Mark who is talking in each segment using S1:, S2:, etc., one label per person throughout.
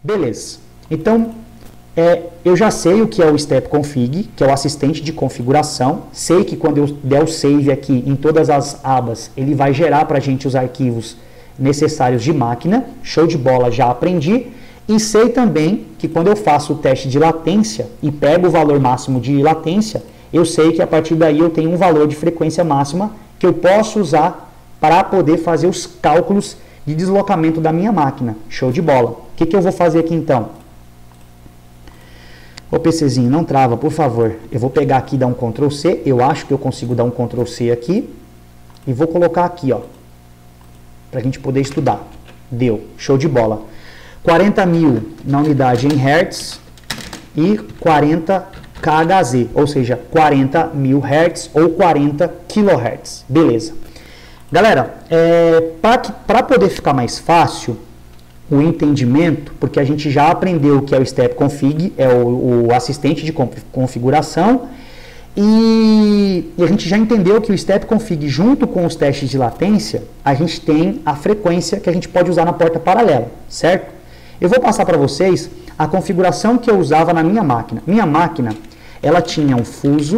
S1: Beleza. Então, eu já sei o que é o step config, que é o assistente de configuração. Sei que quando eu der o save aqui em todas as abas, ele vai gerar para a gente os arquivos necessários de máquina. Show de bola, já aprendi. E sei também que quando eu faço o teste de latência e pego o valor máximo de latência, eu sei que a partir daí eu tenho um valor de frequência máxima que eu posso usar para poder fazer os cálculos de deslocamento da minha máquina. Show de bola. O que eu vou fazer aqui então? Ô PCzinho, não trava, por favor. Eu vou pegar aqui e dar um Ctrl C. Eu acho que eu consigo dar um Ctrl C aqui. E vou colocar aqui, ó. Para a gente poder estudar. Deu. Show de bola. 40.000 na unidade em Hertz e 40 kHz, ou seja, 40.000 Hz ou 40 kHz. Beleza. Galera, para poder ficar mais fácil o entendimento, porque a gente já aprendeu o que é o step config, é o assistente de configuração, e a gente já entendeu que o step config, junto com os testes de latência, a gente tem a frequência que a gente pode usar na porta paralela, certo? Eu vou passar para vocês a configuração que eu usava na minha máquina. Minha máquina, ela tinha um fuso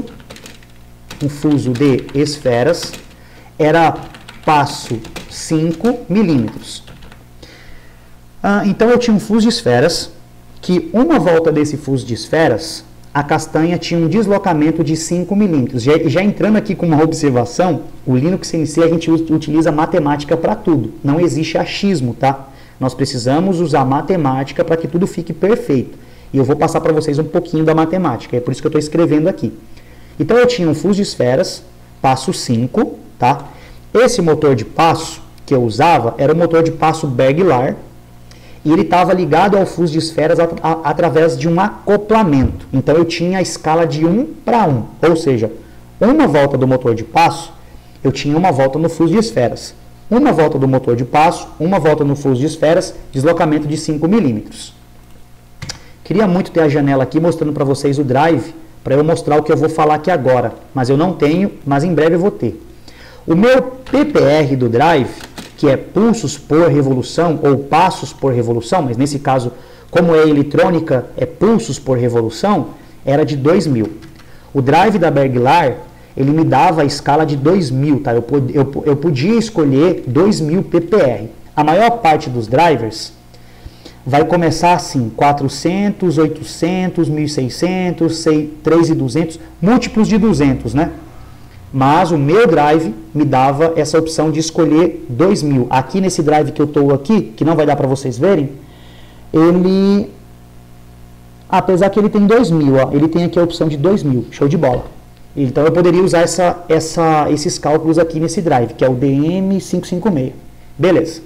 S1: de esferas, era passo 5 milímetros. Então eu tinha um fuso de esferas, que uma volta desse fuso de esferas, a castanha tinha um deslocamento de 5 milímetros. Já entrando aqui com uma observação, o Linux CNC a gente utiliza matemática para tudo, não existe achismo, tá? Nós precisamos usar matemática para que tudo fique perfeito. E eu vou passar para vocês um pouquinho da matemática, é por isso que eu estou escrevendo aqui. Então eu tinha um fuso de esferas, passo 5, tá? Esse motor de passo que eu usava era o motor de passo Berglar, e ele estava ligado ao fuso de esferas através de um acoplamento. Então eu tinha a escala de 1 para 1, ou seja, uma volta do motor de passo, eu tinha uma volta no fuso de esferas. Uma volta do motor de passo, uma volta no fuso de esferas, deslocamento de 5 milímetros. Queria muito ter a janela aqui mostrando para vocês o drive, para eu mostrar o que eu vou falar aqui agora, mas eu não tenho, mas em breve eu vou ter. O meu PPR do drive, que é pulsos por revolução ou passos por revolução, mas nesse caso, como é eletrônica, é pulsos por revolução, era de 2000. O drive da Berglar, ele me dava a escala de 2000, tá? Eu podia escolher 2000 PPR. A maior parte dos drivers vai começar assim, 400, 800, 1600, 3200, múltiplos de 200, né? Mas o meu drive me dava essa opção de escolher 2000. Aqui nesse drive que eu estou aqui, que não vai dar para vocês verem, ele, apesar que ele tem 2000, ó, ele tem aqui a opção de 2000, show de bola. Então eu poderia usar esses cálculos aqui nesse drive, que é o DM556. Beleza.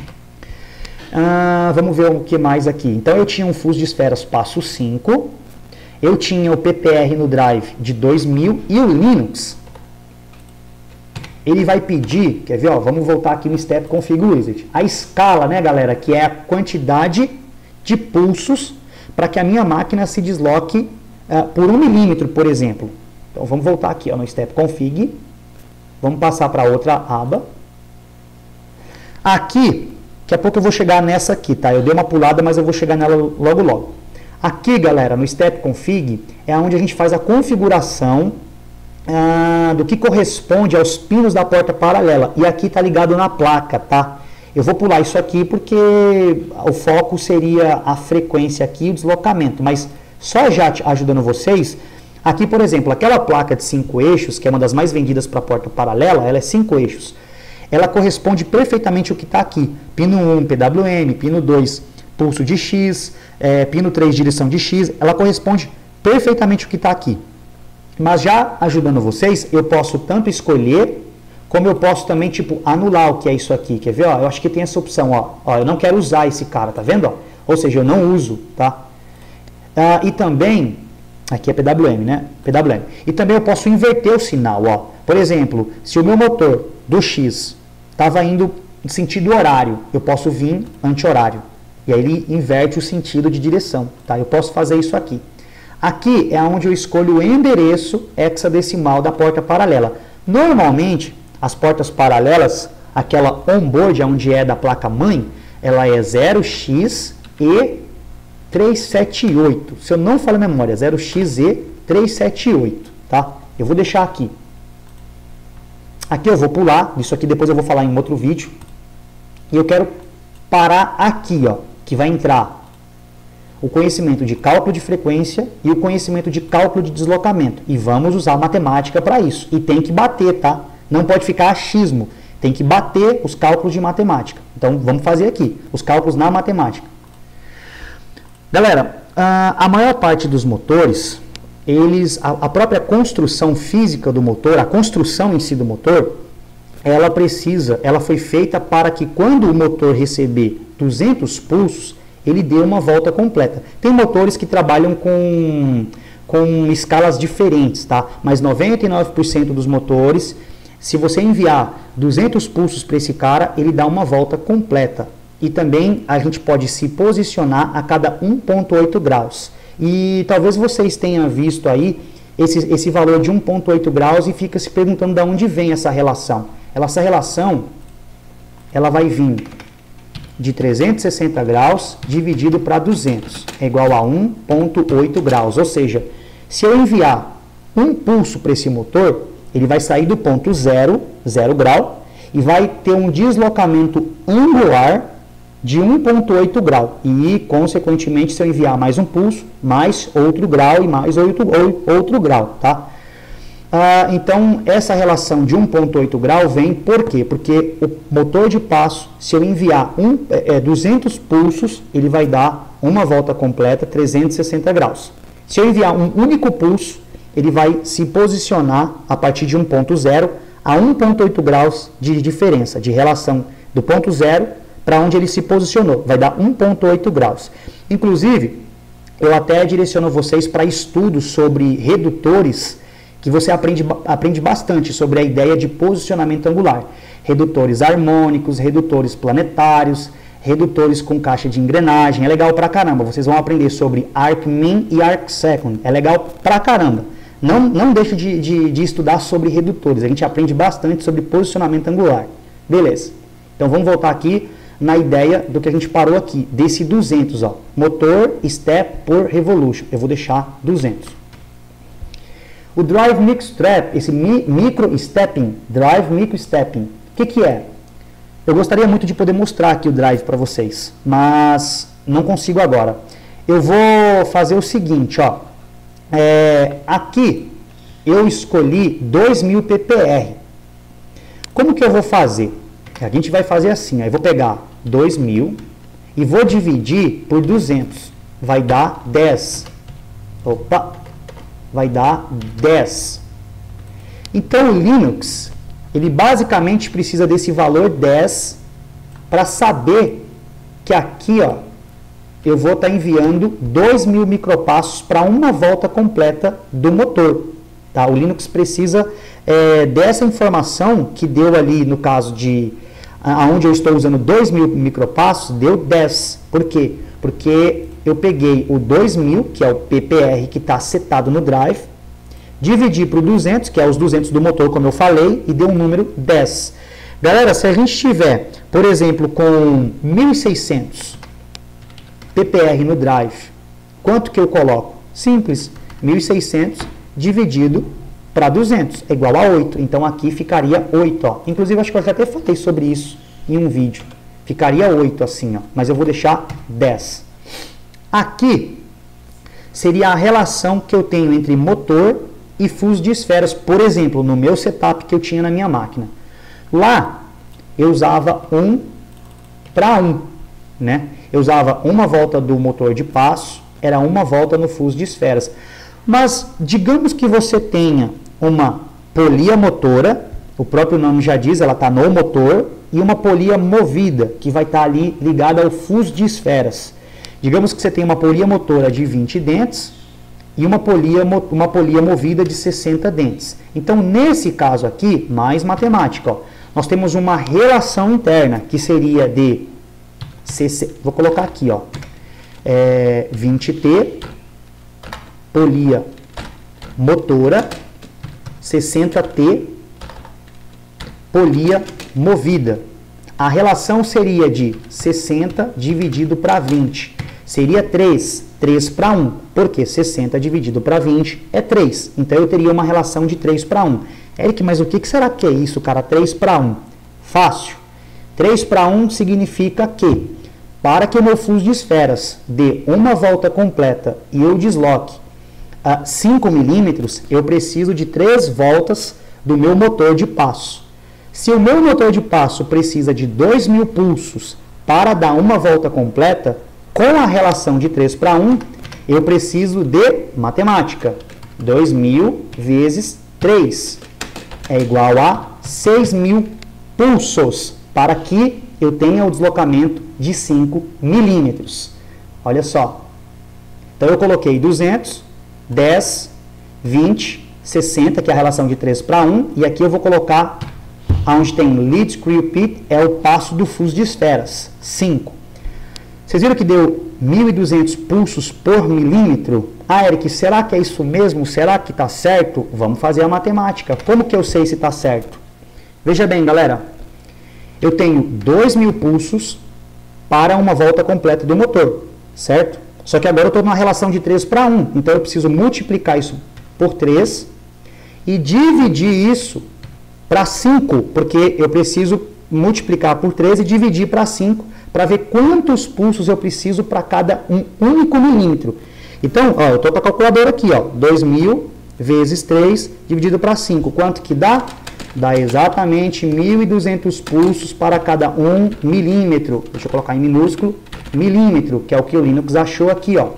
S1: Vamos ver o que mais aqui. Então eu tinha um fuso de esferas passo 5, eu tinha o PPR no drive de 2000 e o Linux, ele vai pedir, quer ver, ó, vamos voltar aqui no Step Config Wizard, a escala, né galera, que é a quantidade de pulsos para que a minha máquina se desloque por 1 milímetro, por exemplo. Então vamos voltar aqui ó, no Step Config, vamos passar para outra aba. Aqui, daqui a pouco eu vou chegar nessa aqui, tá? Eu dei uma pulada, mas eu vou chegar nela logo logo. Aqui, galera, no Step Config, é onde a gente faz a configuração do que corresponde aos pinos da porta paralela. E aqui está ligado na placa, tá? Eu vou pular isso aqui porque o foco seria a frequência aqui e o deslocamento. Mas só já ajudando vocês, aqui, por exemplo, aquela placa de 5 eixos, que é uma das mais vendidas para a porta paralela, ela é 5 eixos. Ela corresponde perfeitamente ao que está aqui. Pino 1, PWM, pino 2, pulso de X, pino 3, direção de X. Ela corresponde perfeitamente ao que está aqui. Mas já ajudando vocês, eu posso tanto escolher, como eu posso também, tipo, anular o que é isso aqui. Quer ver? Ó, eu acho que tem essa opção, ó. Eu não quero usar esse cara, tá vendo? Ó? Ou seja, eu não uso, tá? E também, aqui é PWM, né? PWM. E também eu posso inverter o sinal, ó. Por exemplo, se o meu motor do X estava indo em sentido horário, eu posso vir anti-horário. E aí ele inverte o sentido de direção, tá? Eu posso fazer isso aqui. Aqui é onde eu escolho o endereço hexadecimal da porta paralela. Normalmente, as portas paralelas, aquela onboard, onde é da placa-mãe, ela é 0x e 378. Se eu não falo a memória, 0XZ378, tá? Eu vou deixar aqui. Aqui eu vou pular, isso aqui depois eu vou falar em outro vídeo. E eu quero parar aqui, ó, que vai entrar o conhecimento de cálculo de frequência e o conhecimento de cálculo de deslocamento. E vamos usar matemática para isso. E tem que bater, tá? Não pode ficar achismo. Tem que bater os cálculos de matemática. Então, vamos fazer aqui, os cálculos na matemática. Galera, a maior parte dos motores, a própria construção física do motor, a construção em si do motor, ela foi feita para que quando o motor receber 200 pulsos, ele dê uma volta completa. Tem motores que trabalham com escalas diferentes, tá? Mas 99% dos motores, se você enviar 200 pulsos para esse cara, ele dá uma volta completa. E também a gente pode se posicionar a cada 1,8 graus. E talvez vocês tenham visto aí esse valor de 1,8 graus e fica se perguntando de onde vem essa relação. Essa relação, ela vai vir de 360 graus dividido para 200, é igual a 1,8 graus. Ou seja, se eu enviar um pulso para esse motor, ele vai sair do ponto 0 grau, e vai ter um deslocamento angular de 1,8 grau. E, consequentemente, se eu enviar mais um pulso, mais outro grau e mais outro grau, tá? Então, essa relação de 1,8 grau vem por quê? Porque o motor de passo, se eu enviar 200 pulsos, ele vai dar uma volta completa, 360 graus. Se eu enviar um único pulso, ele vai se posicionar a partir de um ponto 0 a 1,8 graus de diferença, de relação do ponto 0 para onde ele se posicionou. Vai dar 1,8 graus. Inclusive, eu até direciono vocês para estudos sobre redutores, que você aprende bastante sobre a ideia de posicionamento angular. Redutores harmônicos, redutores planetários, redutores com caixa de engrenagem. É legal pra caramba. Vocês vão aprender sobre arc min e arc second. É legal pra caramba. Não deixe de estudar sobre redutores. A gente aprende bastante sobre posicionamento angular. Beleza. Então vamos voltar aqui na ideia do que a gente parou aqui. Desse 200, ó. Motor step por revolution. Eu vou deixar 200. O drive micro step, esse micro stepping, drive micro stepping, o que é? Eu gostaria muito de poder mostrar aqui o drive para vocês, mas não consigo agora. Eu vou fazer o seguinte, ó. Aqui eu escolhi 2000 ppr. Como que eu vou fazer? A gente vai fazer assim, ó. Eu vou pegar 2000 e vou dividir por 200. Vai dar 10. Opa! Vai dar 10. Então, o Linux, ele basicamente precisa desse valor 10 para saber que aqui, ó, eu vou estar enviando 2000 micropassos para uma volta completa do motor. Tá? O Linux precisa dessa informação que deu ali, no caso de onde eu estou usando 2000 micropassos, deu 10. Por quê? Porque eu peguei o 2000, que é o PPR que está setado no drive, dividi para o 200, que é os 200 do motor, como eu falei, e deu um número 10. Galera, se a gente tiver, por exemplo, com 1600 PPR no drive, quanto que eu coloco? Simples, 1600 dividido para 200, é igual a 8. Então, aqui ficaria 8. Ó. Inclusive, acho que eu já até falei sobre isso em um vídeo. Ficaria 8 assim, ó, mas eu vou deixar 10. Aqui seria a relação que eu tenho entre motor e fuso de esferas, por exemplo, no meu setup que eu tinha na minha máquina. Lá, eu usava 1 para 1, né? Eu usava uma volta do motor de passo, era uma volta no fuso de esferas. Mas, digamos que você tenha uma polia motora, o próprio nome já diz, ela está no motor, e uma polia movida, que vai estar ali ligada ao fuso de esferas. Digamos que você tem uma polia motora de 20 dentes e uma polia movida de 60 dentes. Então, nesse caso aqui, mais matemática, ó, nós temos uma relação interna que seria de, vou colocar aqui, ó, 20T, polia motora, 60T, polia movida. A relação seria de 60 dividido para 20. Seria 3, 3 para 1, porque 60 dividido para 20 é 3. Então, eu teria uma relação de 3 para 1. Eric, mas o que será que é isso, cara? 3 para 1. Fácil. 3 para 1 significa que, para que o meu fluxo de esferas dê uma volta completa e eu desloque a 5 milímetros, eu preciso de 3 voltas do meu motor de passo. Se o meu motor de passo precisa de 2.000 pulsos para dar uma volta completa, com a relação de 3 para 1, eu preciso de matemática. 2.000 vezes 3 é igual a 6.000 pulsos, para que eu tenha o deslocamento de 5 milímetros. Olha só. Então, eu coloquei 200, 10, 20, 60, que é a relação de 3 para 1, e aqui eu vou colocar, onde tem lead screw pit, é o passo do fuso de esferas, 5. Vocês viram que deu 1.200 pulsos por milímetro? Ah, Eric, será que é isso mesmo? Será que está certo? Vamos fazer a matemática. Como que eu sei se está certo? Veja bem, galera. Eu tenho 2.000 pulsos para uma volta completa do motor, certo? Só que agora eu estou numa relação de 3 para 1. Então, eu preciso multiplicar isso por 3 e dividir isso para 5, porque eu preciso multiplicar por 3 e dividir para 5 para ver quantos pulsos eu preciso para cada um único milímetro. Então, ó, eu estou com a calculadora aqui, ó, 2.000 vezes 3 dividido para 5. Quanto que dá? Dá exatamente 1.200 pulsos para cada 1 milímetro. Deixa eu colocar em minúsculo, milímetro, que é o que o Linux achou aqui, ó.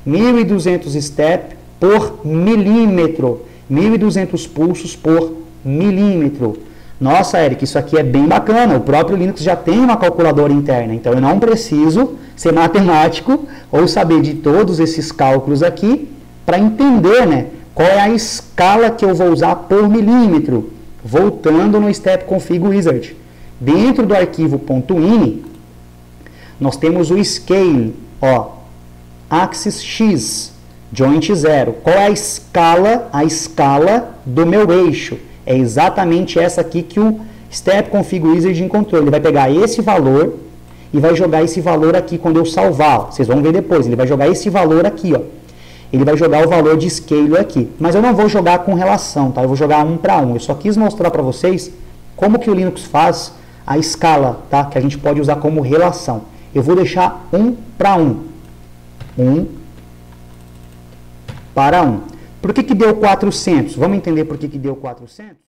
S1: 1.200 step por milímetro. 1.200 pulsos por milímetro. Nossa, Eric, isso aqui é bem bacana. O próprio Linux já tem uma calculadora interna, então eu não preciso ser matemático ou saber de todos esses cálculos aqui para entender, né, qual é a escala que eu vou usar por milímetro. Voltando no Step Config Wizard. Dentro do arquivo .ini, nós temos o scale, ó, axis X, joint 0. Qual é a escala do meu eixo? É exatamente essa aqui que o Step Config Wizard encontrou. Ele vai pegar esse valor e vai jogar esse valor aqui quando eu salvar. Ó. Vocês vão ver depois. Ele vai jogar esse valor aqui, ó. Ele vai jogar o valor de scale aqui. Mas eu não vou jogar com relação, tá? Eu vou jogar 1 para 1. Eu só quis mostrar para vocês como que o Linux faz a escala, tá? Que a gente pode usar como relação. Eu vou deixar 1 para 1. 1 para 1. Por que deu 400? Vamos entender por que deu 400?